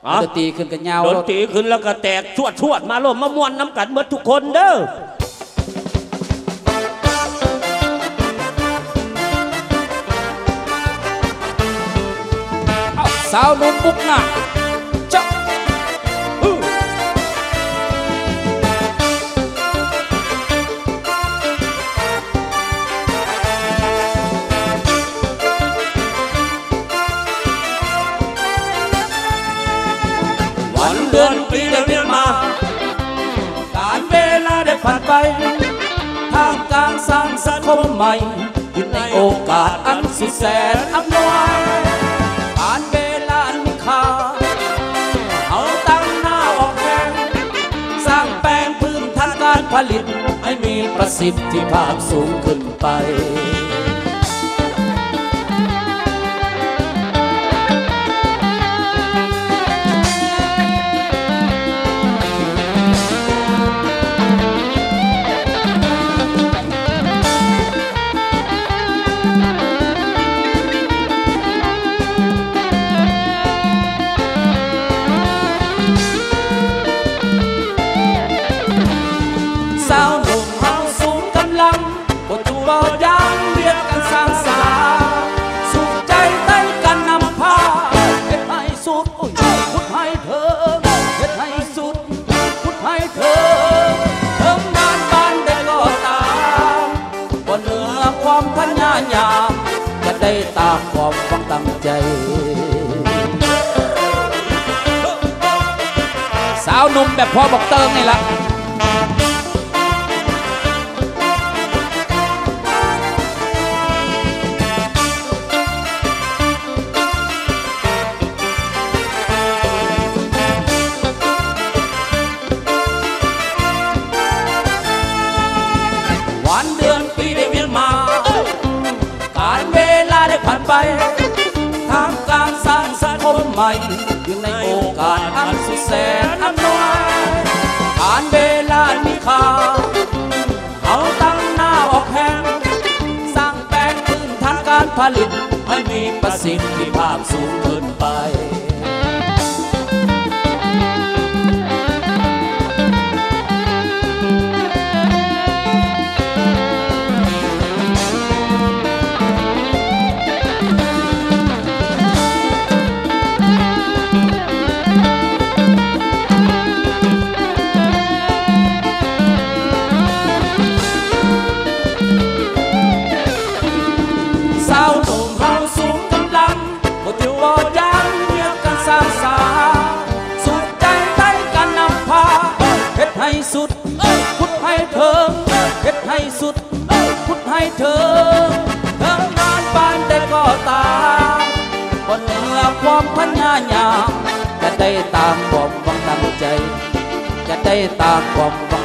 ดนตรีขึ้นกันยาวดนตรีขึ้นแล้วก็แตกชวดมาร่วมมาม่วนน้ำกันเมื่อทุกคนเด้อสาวนุ่นบุกหน้าจ๊ะวันเดือนปีได้เวียนมาการเวลาได้ผ่านไปท่ามกลางสร้างสังคมใหม่อยู่ในโอกาสอันสุดแสนอำนวยการเวลาอันมีค่าเอาตั้งหน้าออกแข่งสร้างแปลงพื้นฐานการผลิตให้มีประสิทธิภาพสูงขึ้นไปจะได้ตามความฝันตั้งใจสาวนุ่มแบบพอบอกเติมนี่ละวันเดือนปีได้เวียนมาการเวลาได้ผ่านไปท่ามกลางสร้างสังคมใหม่อยู่ในโอกาสอันสุดแสนอำนวยการเวลามีค่าเอาตั้งหน้าออกแข่งสร้างแปลงพื้นฐานการผลิตให้มีประสิทธิภาพสูงขึ้นไปสุดพุทธให้เถิงเฮ็ดให้สุดพุทธให้เถิงทำงานปานใดก็ตามบนเหนือความพยายามจะได้ตามความหวังตั้งใจจะได้ตามความ